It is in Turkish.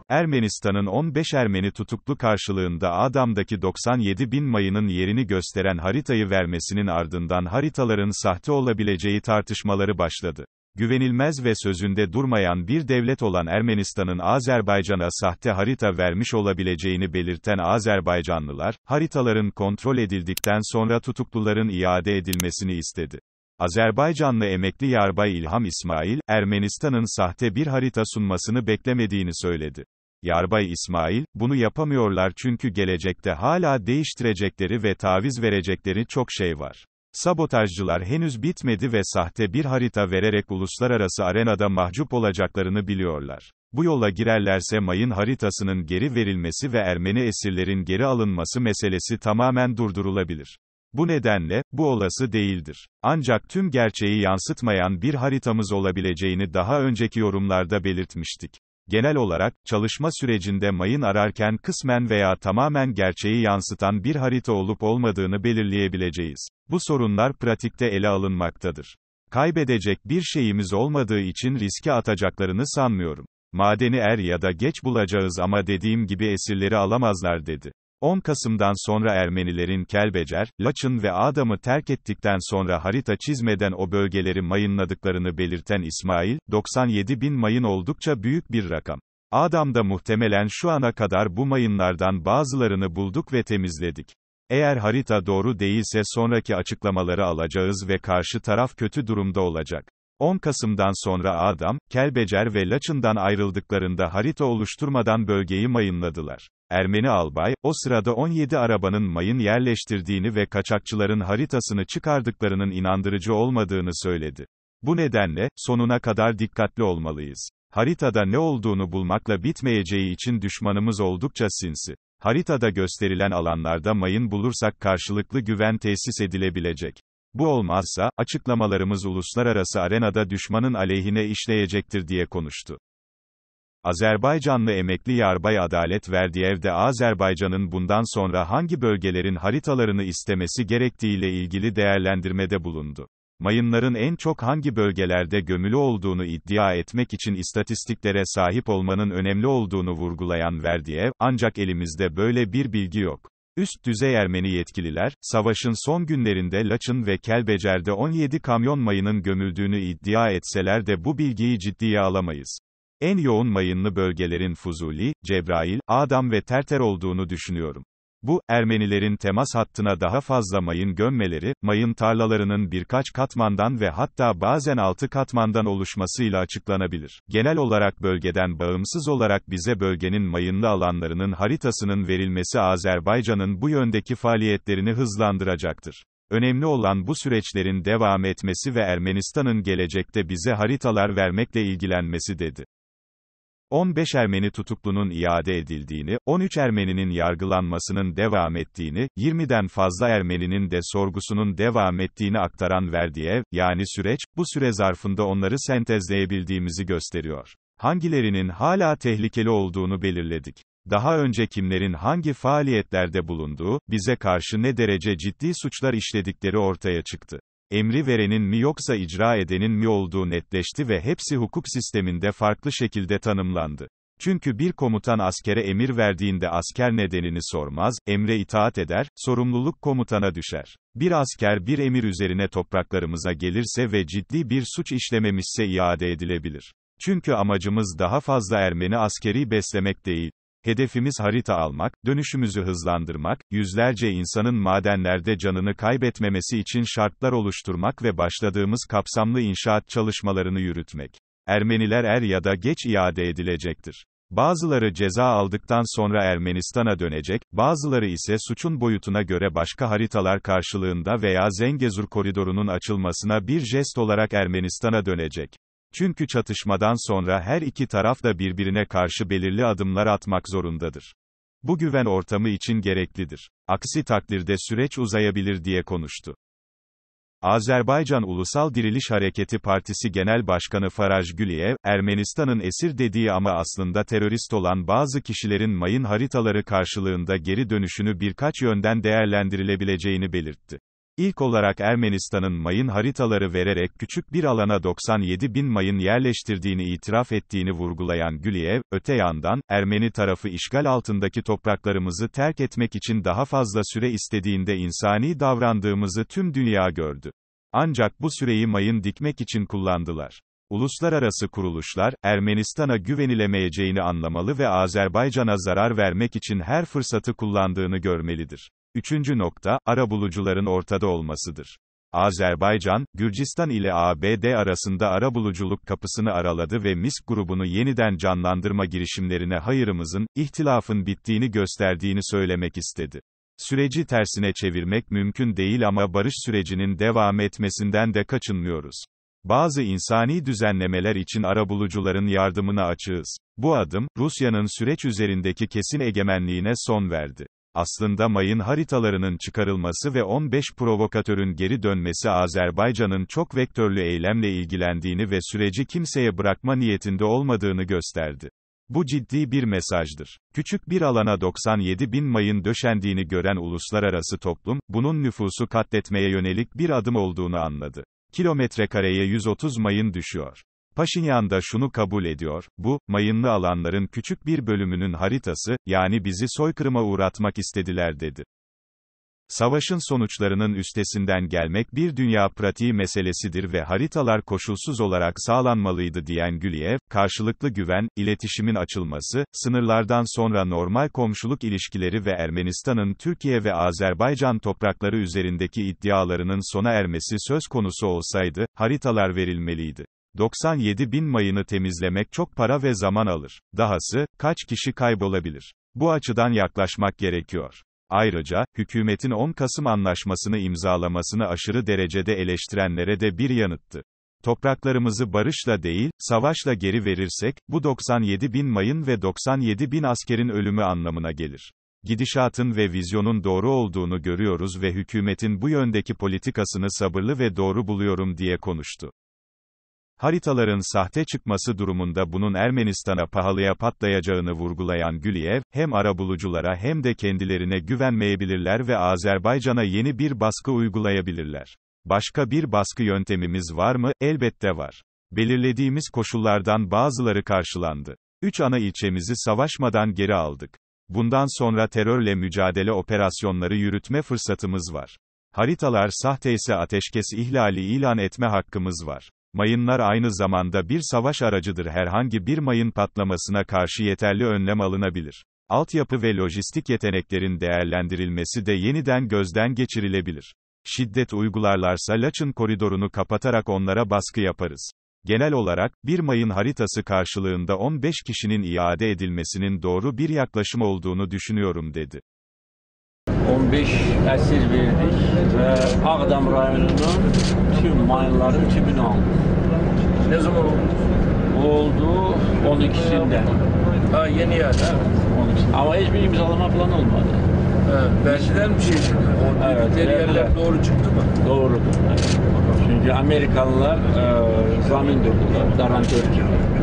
Ermenistan'ın 15 Ermeni tutuklu karşılığında Ağdam'daki 97 bin mayının yerini gösteren haritayı vermesinin ardından haritaların sahte olabileceği tartışmaları başladı. Güvenilmez ve sözünde durmayan bir devlet olan Ermenistan'ın Azerbaycan'a sahte harita vermiş olabileceğini belirten Azerbaycanlılar, haritaların kontrol edildikten sonra tutukluların iade edilmesini istedi. Azerbaycanlı emekli yarbay İlham İsmail, Ermenistan'ın sahte bir harita sunmasını beklemediğini söyledi. Yarbay İsmail, bunu yapamıyorlar çünkü gelecekte hala değiştirecekleri ve taviz verecekleri çok şey var. Sabotajcılar henüz bitmedi ve sahte bir harita vererek uluslararası arenada mahcup olacaklarını biliyorlar. Bu yola girerlerse mayın haritasının geri verilmesi ve Ermeni esirlerin geri alınması meselesi tamamen durdurulabilir. Bu nedenle, bu olası değildir. Ancak tüm gerçeği yansıtmayan bir haritamız olabileceğini daha önceki yorumlarda belirtmiştik. Genel olarak, çalışma sürecinde mayın ararken kısmen veya tamamen gerçeği yansıtan bir harita olup olmadığını belirleyebileceğiz. Bu sorunlar pratikte ele alınmaktadır. Kaybedecek bir şeyimiz olmadığı için riske atacaklarını sanmıyorum. Madeni er ya da geç bulacağız ama dediğim gibi esirleri alamazlar dedi. 10 Kasım'dan sonra Ermenilerin Kelbecer, Laçın ve Ağdam'ı terk ettikten sonra harita çizmeden o bölgeleri mayınladıklarını belirten İsmail, 97 bin mayın oldukça büyük bir rakam. Ağdam'da muhtemelen şu ana kadar bu mayınlardan bazılarını bulduk ve temizledik. Eğer harita doğru değilse sonraki açıklamaları alacağız ve karşı taraf kötü durumda olacak. 10 Kasım'dan sonra Ağdam, Kelbecer ve Laçın'dan ayrıldıklarında harita oluşturmadan bölgeyi mayınladılar. Ermeni albay, o sırada 17 arabanın mayın yerleştirdiğini ve kaçakçıların haritasını çıkardıklarının inandırıcı olmadığını söyledi. Bu nedenle, sonuna kadar dikkatli olmalıyız. Haritada ne olduğunu bulmakla bitmeyeceği için düşmanımız oldukça sinsi. Haritada gösterilen alanlarda mayın bulursak karşılıklı güven tesis edilebilecek. Bu olmazsa, açıklamalarımız uluslararası arenada düşmanın aleyhine işleyecektir diye konuştu. Azerbaycanlı emekli yarbay Adalet Verdiyev de Azerbaycan'ın bundan sonra hangi bölgelerin haritalarını istemesi gerektiğiyle ilgili değerlendirmede bulundu. Mayınların en çok hangi bölgelerde gömülü olduğunu iddia etmek için istatistiklere sahip olmanın önemli olduğunu vurgulayan Verdiyev, ancak elimizde böyle bir bilgi yok. Üst düzey Ermeni yetkililer, savaşın son günlerinde Laçın ve Kelbecer'de 17 kamyon mayının gömüldüğünü iddia etseler de bu bilgiyi ciddiye alamayız. En yoğun mayınlı bölgelerin Fuzuli, Cebrail, Ağdam ve Terter olduğunu düşünüyorum. Bu, Ermenilerin temas hattına daha fazla mayın gömmeleri, mayın tarlalarının birkaç katmandan ve hatta bazen 6 katmandan oluşmasıyla açıklanabilir. Genel olarak bölgeden bağımsız olarak bize bölgenin mayınlı alanlarının haritasının verilmesi Azerbaycan'ın bu yöndeki faaliyetlerini hızlandıracaktır. Önemli olan bu süreçlerin devam etmesi ve Ermenistan'ın gelecekte bize haritalar vermekle ilgilenmesi dedi. 15 Ermeni tutuklunun iade edildiğini, 13 Ermeninin yargılanmasının devam ettiğini, 20'den fazla Ermeninin de sorgusunun devam ettiğini aktaran Verdiyev, yani süreç, bu süre zarfında onları sentezleyebildiğimizi gösteriyor. Hangilerinin hala tehlikeli olduğunu belirledik. Daha önce kimlerin hangi faaliyetlerde bulunduğu, bize karşı ne derece ciddi suçlar işledikleri ortaya çıktı. Emri verenin mi yoksa icra edenin mi olduğu netleşti ve hepsi hukuk sisteminde farklı şekilde tanımlandı. Çünkü bir komutan askere emir verdiğinde asker nedenini sormaz, emre itaat eder, sorumluluk komutana düşer. Bir asker bir emir üzerine topraklarımıza gelirse ve ciddi bir suç işlememişse iade edilebilir. Çünkü amacımız daha fazla Ermeni askeri beslemek değil. Hedefimiz harita almak, dönüşümüzü hızlandırmak, yüzlerce insanın madenlerde canını kaybetmemesi için şartlar oluşturmak ve başladığımız kapsamlı inşaat çalışmalarını yürütmek. Ermeniler er ya da geç iade edilecektir. Bazıları ceza aldıktan sonra Ermenistan'a dönecek, bazıları ise suçun boyutuna göre başka haritalar karşılığında veya Zengezur koridorunun açılmasına bir jest olarak Ermenistan'a dönecek. Çünkü çatışmadan sonra her iki taraf da birbirine karşı belirli adımlar atmak zorundadır. Bu güven ortamı için gereklidir. Aksi takdirde süreç uzayabilir diye konuştu. Azerbaycan Ulusal Diriliş Hareketi Partisi Genel Başkanı Faraj Güliyev, Ermenistan'ın esir dediği ama aslında terörist olan bazı kişilerin mayın haritaları karşılığında geri dönüşünü birkaç yönden değerlendirilebileceğini belirtti. İlk olarak Ermenistan'ın mayın haritaları vererek küçük bir alana 97 bin mayın yerleştirdiğini itiraf ettiğini vurgulayan Güliyev, öte yandan, Ermeni tarafı işgal altındaki topraklarımızı terk etmek için daha fazla süre istediğinde insani davrandığımızı tüm dünya gördü. Ancak bu süreyi mayın dikmek için kullandılar. Uluslararası kuruluşlar, Ermenistan'a güvenilemeyeceğini anlamalı ve Azerbaycan'a zarar vermek için her fırsatı kullandığını görmelidir. Üçüncü nokta, arabulucuların ortada olmasıdır. Azerbaycan, Gürcistan ile ABD arasında arabuluculuk kapısını araladı ve Minsk grubunu yeniden canlandırma girişimlerine hayırımızın, ihtilafın bittiğini gösterdiğini söylemek istedi. Süreci tersine çevirmek mümkün değil ama barış sürecinin devam etmesinden de kaçınmıyoruz. Bazı insani düzenlemeler için arabulucuların yardımına açığız. Bu adım, Rusya'nın süreç üzerindeki kesin egemenliğine son verdi. Aslında mayın haritalarının çıkarılması ve 15 provokatörün geri dönmesi Azerbaycan'ın çok vektörlü eylemle ilgilendiğini ve süreci kimseye bırakma niyetinde olmadığını gösterdi. Bu ciddi bir mesajdır. Küçük bir alana 97 bin mayın döşendiğini gören uluslararası toplum, bunun nüfusu katletmeye yönelik bir adım olduğunu anladı. Kilometrekareye 130 mayın düşüyor. Paşinyan da şunu kabul ediyor, bu, mayınlı alanların küçük bir bölümünün haritası, yani bizi soykırıma uğratmak istediler dedi. Savaşın sonuçlarının üstesinden gelmek bir dünya pratiği meselesidir ve haritalar koşulsuz olarak sağlanmalıydı diyen Güliyev, karşılıklı güven, iletişimin açılması, sınırlardan sonra normal komşuluk ilişkileri ve Ermenistan'ın Türkiye ve Azerbaycan toprakları üzerindeki iddialarının sona ermesi söz konusu olsaydı, haritalar verilmeliydi. 97 bin mayını temizlemek çok para ve zaman alır. Dahası, kaç kişi kaybolabilir? Bu açıdan yaklaşmak gerekiyor. Ayrıca, hükümetin 10 Kasım Anlaşması'nı imzalamasını aşırı derecede eleştirenlere de bir yanıttı. Topraklarımızı barışla değil, savaşla geri verirsek, bu 97 bin mayın ve 97 bin askerin ölümü anlamına gelir. Gidişatın ve vizyonun doğru olduğunu görüyoruz ve hükümetin bu yöndeki politikasını sabırlı ve doğru buluyorum diye konuştu. Haritaların sahte çıkması durumunda bunun Ermenistan'a pahalıya patlayacağını vurgulayan Güliyev, hem arabuluculara hem de kendilerine güvenmeyebilirler ve Azerbaycan'a yeni bir baskı uygulayabilirler. Başka bir baskı yöntemimiz var mı? Elbette var. Belirlediğimiz koşullardan bazıları karşılandı. 3 ana ilçemizi savaşmadan geri aldık. Bundan sonra terörle mücadele operasyonları yürütme fırsatımız var. Haritalar sahteyse ateşkes ihlali ilan etme hakkımız var. Mayınlar aynı zamanda bir savaş aracıdır. Herhangi bir mayın patlamasına karşı yeterli önlem alınabilir. Altyapı ve lojistik yeteneklerin değerlendirilmesi de yeniden gözden geçirilebilir. Şiddet uygularlarsa Laçın koridorunu kapatarak onlara baskı yaparız. Genel olarak, bir mayın haritası karşılığında 15 kişinin iade edilmesinin doğru bir yaklaşım olduğunu düşünüyorum dedi. 15 əsir verdik və Ağdam rayonunun tüm mayınları tümünü aldık. Ne zaman oldu? Bu oldu 12'sinde. Ha, yeni yer. Ha? 12'sinde. Ama hiçbir imzalama falan olmadı. Verdiler mi şey şimdi? O Evet, dedikleri yerler doğru çıktı mı? Doğrudur. Çünkü Amerikalılar zamin durdular, garantör gibi.